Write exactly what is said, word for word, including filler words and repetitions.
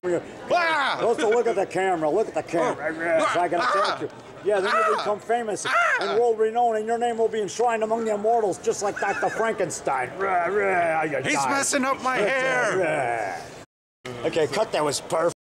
Ah! Also, look at the camera. Look at the camera. So I can attack you. Yeah, then you become famous and world renowned, and your name will be enshrined among the immortals, just like Doctor Frankenstein. He's messing up my hair. Okay, cut. That was perfect.